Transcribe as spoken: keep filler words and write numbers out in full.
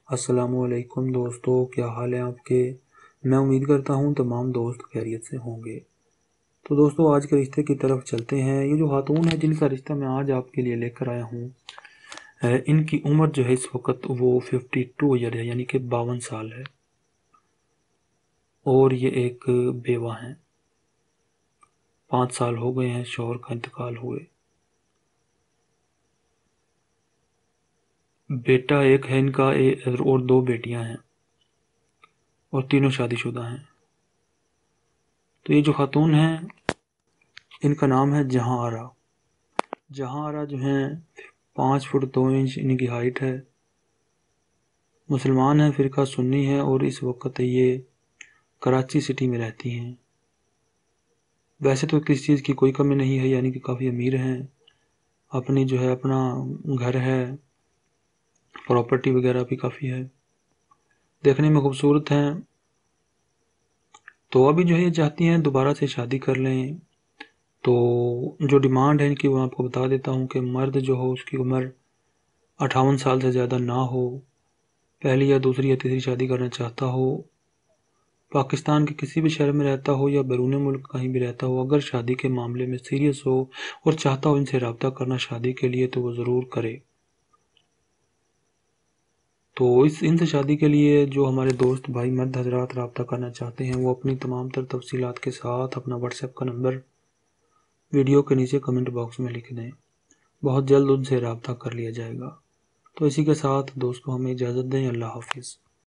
السلام علیکم دوستو، کیا حال ہے آپ کے؟ میں امید کرتا ہوں تمام دوست خیریت سے ہوں گے۔ تو دوستو آج کے رشتے کی طرف چلتے ہیں۔ یہ جو خاتون ہے جن کا رشتہ میں آج آپ کے لیے لے کر آیا ہوں، ان کی عمر جو ہے اس وقت وہ ففٹی ٹو ایئر ہے، یعنی کہ باون سال ہے، اور یہ ایک بیوہ ہیں۔ پانچ سال ہو گئے ہیں شوہر کا انتقال ہوئے۔ بیٹا ایک ہے ان کا اور دو بیٹیاں ہیں، اور تینوں شادی شدہ ہیں۔ تو یہ جو خاتون ہیں ان کا نام ہے جہاں آرا۔ جہاں آرا جو ہیں پانچ فٹ دو انچ ان کی ہائٹ ہے، مسلمان ہیں، فرقہ سنی ہے، اور اس وقت یہ کراچی سٹی میں رہتی ہیں۔ ویسے تو کسی چیز کی کوئی کمی نہیں ہے، یعنی کہ کافی امیر ہیں، اپنی جو ہے اپنا گھر ہے، پراپرٹی وغیرہ بھی کافی ہے، دیکھنے میں خوبصورت ہیں۔ تو ابھی جو ہے یہ چاہتی ہیں دوبارہ سے شادی کر لیں۔ تو جو ڈیمانڈ ہے ان کی وہ آپ کو بتا دیتا ہوں کہ مرد جو ہو اس کی عمر اٹھاون سال سے زیادہ نہ ہو، پہلی یا دوسری یا تیسری شادی کرنا چاہتا ہو، پاکستان کے کسی بھی شہر میں رہتا ہو یا بیرون ملک کہیں بھی رہتا ہو، اگر شادی کے معاملے میں سیریس ہو اور چاہتا ہو ان سے رابطہ کرنا شادی کے لیے تو وہ ضرور کرے۔ تو اس ان سے شادی کے لیے جو ہمارے دوست بھائی مرد حضرات رابطہ کرنا چاہتے ہیں وہ اپنی تمام تر تفصیلات کے ساتھ اپنا واٹس ایپ کا نمبر ویڈیو کے نیچے کمنٹ باکس میں لکھ دیں، بہت جلد ان سے رابطہ کر لیا جائے گا۔ تو اسی کے ساتھ دوستوں ہمیں اجازت دیں، اللہ حافظ۔